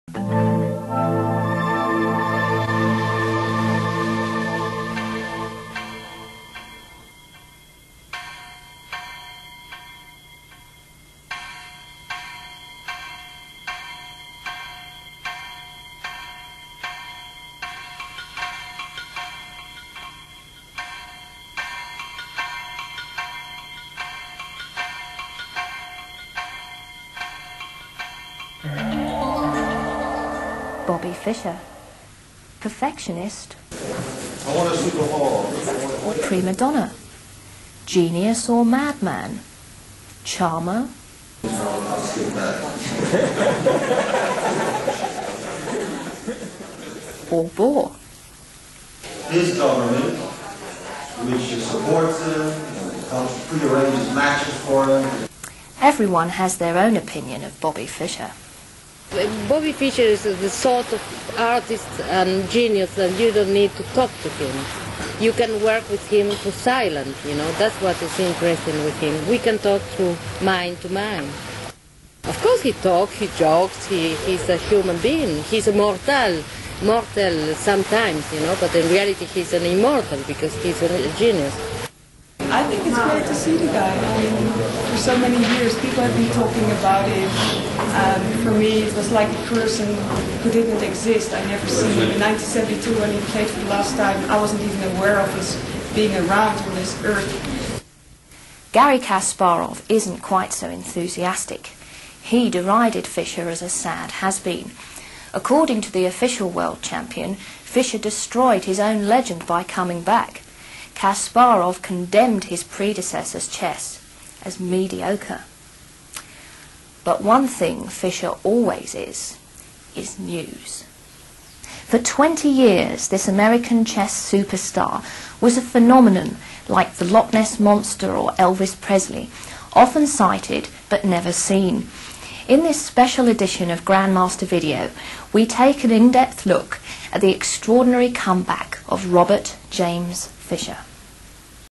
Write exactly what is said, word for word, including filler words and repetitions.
Bobby Fischer. Perfectionist. I want to super hard. Or prima donna. Genius or madman. Charmer. Or bore. His government, which supports him, comes prearranges matches for him. Everyone has their own opinion of Bobby Fischer. Bobby Fischer is the sort of artist and genius that you don't need to talk to him. You can work with him through silent, you know, that's what is interesting with him. We can talk through mind to mind. Of course he talks, he jokes, he, he's a human being, he's a mortal, mortal sometimes, you know, but in reality he's an immortal because he's a genius. I think it's great to see the guy. I mean, for so many years people have been talking about him. Um, for me it was like a person who didn't exist. I never seen him. In nineteen seventy-two when he played for the last time, I wasn't even aware of his being around on this earth. Garry Kasparov isn't quite so enthusiastic. He derided Fischer as a sad has-been. According to the official world champion, Fischer destroyed his own legend by coming back. Kasparov condemned his predecessor's chess as mediocre. But one thing Fischer always is, is news. For twenty years, this American chess superstar was a phenomenon like the Loch Ness Monster or Elvis Presley, often cited but never seen. In this special edition of Grandmaster Video, we take an in-depth look at the extraordinary comeback of Robert James Fischer.